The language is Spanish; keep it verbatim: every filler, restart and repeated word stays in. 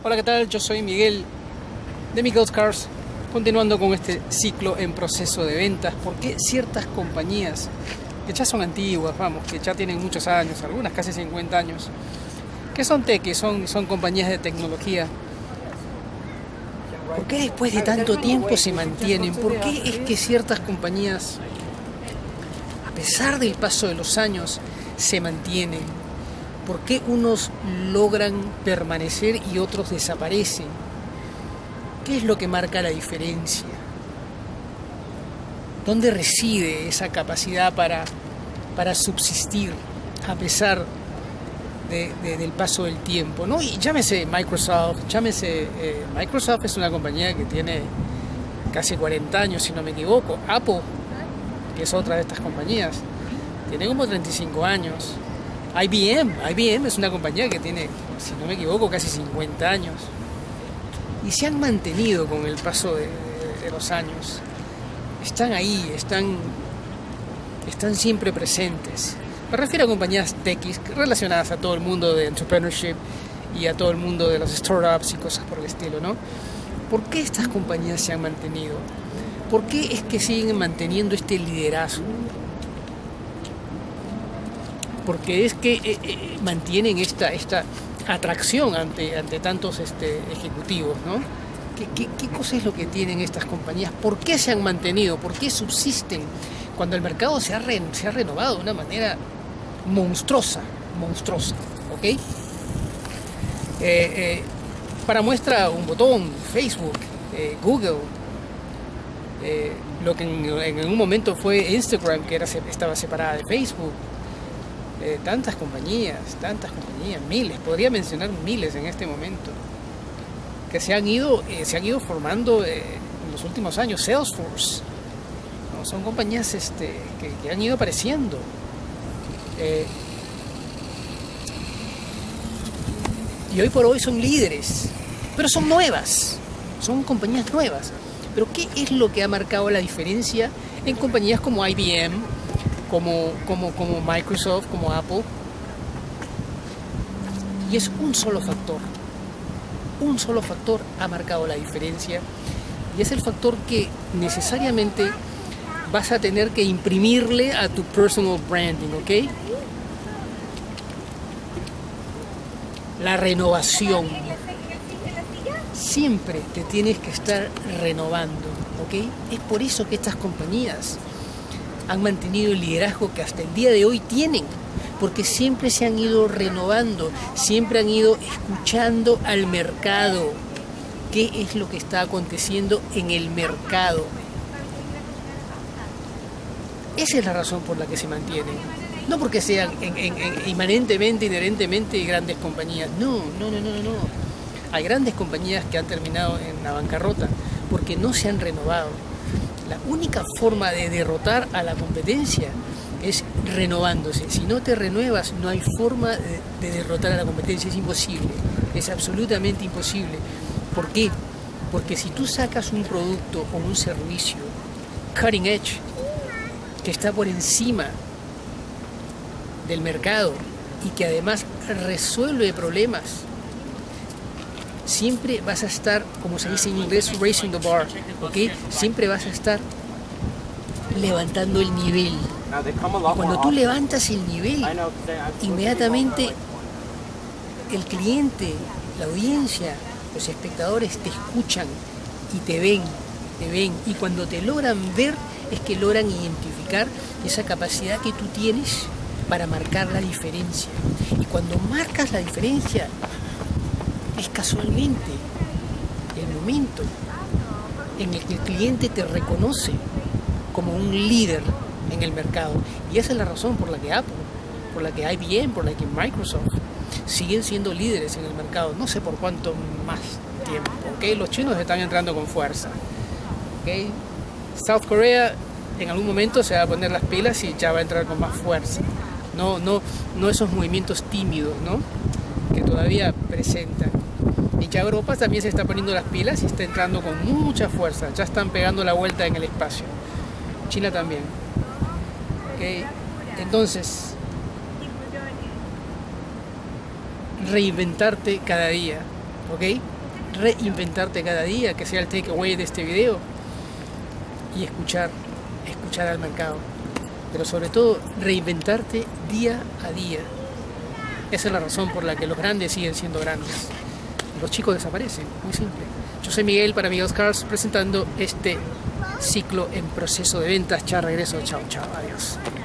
Hola, ¿qué tal? Yo soy Miguel de Miguel's Cars, continuando con este ciclo en proceso de ventas. ¿Por qué ciertas compañías que ya son antiguas, vamos, que ya tienen muchos años, algunas casi cincuenta años, que son tech, son, son compañías de tecnología, ¿por qué después de tanto tiempo se mantienen? ¿Por qué es que ciertas compañías, a pesar del paso de los años, se mantienen? ¿Por qué unos logran permanecer y otros desaparecen? ¿Qué es lo que marca la diferencia? ¿Dónde reside esa capacidad para, para subsistir a pesar de, de, del paso del tiempo, ¿no? Y llámese Microsoft, llámese... Eh, Microsoft es una compañía que tiene casi cuarenta años, si no me equivoco. Apple, que es otra de estas compañías, tiene como treinta y cinco años. I B M, I B M es una compañía que tiene, si no me equivoco, casi cincuenta años. Y se han mantenido con el paso de, de, de los años. Están ahí, están, están siempre presentes. Me refiero a compañías techis relacionadas a todo el mundo de entrepreneurship y a todo el mundo de los startups y cosas por el estilo, ¿no? ¿Por qué estas compañías se han mantenido? ¿Por qué es que siguen manteniendo este liderazgo? Porque es que eh, eh, mantienen esta, esta atracción ante, ante tantos este, ejecutivos, ¿no? ¿Qué, qué, ¿Qué cosa es lo que tienen estas compañías? ¿Por qué se han mantenido? ¿Por qué subsisten? Cuando el mercado se ha, re, se ha renovado de una manera monstruosa, monstruosa, ¿ok? Eh, eh, para muestra un botón, Facebook, eh, Google, eh, lo que en, en un momento fue Instagram, que era, estaba separada de Facebook. Eh, tantas compañías, tantas compañías, miles, podría mencionar miles en este momento, que se han ido, eh, se han ido formando eh, en los últimos años. Salesforce, ¿no? Son compañías este, que, que han ido apareciendo. Eh, y hoy por hoy son líderes, pero son nuevas, son compañías nuevas. Pero ¿qué es lo que ha marcado la diferencia en compañías como I B M, Como, como, como Microsoft, como Apple? Y es un solo factor. Un solo factor ha marcado la diferencia. Y es el factor que necesariamente vas a tener que imprimirle a tu personal branding, ¿ok? La renovación. Siempre te tienes que estar renovando, ¿ok? Es por eso que estas compañías han mantenido el liderazgo que hasta el día de hoy tienen, porque siempre se han ido renovando, siempre han ido escuchando al mercado. ¿Qué es lo que está aconteciendo en el mercado? Esa es la razón por la que se mantienen. No porque sean en, en, en, inmanentemente, inherentemente grandes compañías. No, no, no, no, no. Hay grandes compañías que han terminado en la bancarrota porque no se han renovado. La única forma de derrotar a la competencia es renovándose. Si no te renuevas, no hay forma de, de derrotar a la competencia. Es imposible, es absolutamente imposible. ¿Por qué? Porque si tú sacas un producto o un servicio cutting edge, que está por encima del mercado y que además resuelve problemas, siempre vas a estar, como se dice en inglés, raising the bar, ¿ok? Siempre vas a estar levantando el nivel. Y cuando tú levantas el nivel, inmediatamente el cliente, la audiencia, los espectadores te escuchan y te ven, te ven. Y cuando te logran ver, es que logran identificar esa capacidad que tú tienes para marcar la diferencia. Y cuando marcas la diferencia, es casualmente el momento en el que el cliente te reconoce como un líder en el mercado. Y esa es la razón por la que Apple, por la que I B M, por la que Microsoft siguen siendo líderes en el mercado. No sé por cuánto más tiempo, ¿ok? Los chinos están entrando con fuerza, ¿ok? South Korea en algún momento se va a poner las pilas y ya va a entrar con más fuerza. No, no, no esos movimientos tímidos, ¿no?, que todavía presentan. Y ya Europa también se está poniendo las pilas y está entrando con mucha fuerza. Ya están pegando la vuelta en el espacio. China también. ¿Okay? Entonces, reinventarte cada día, ¿ok? reinventarte cada día, que sea el takeaway de este video, y escuchar, escuchar al mercado. Pero sobre todo, reinventarte día a día. Esa es la razón por la que los grandes siguen siendo grandes. Los chicos desaparecen, muy simple. Yo soy Miguel para Miguel's Cars, presentando este ciclo en proceso de ventas. Chao, regreso, chao, chao, adiós.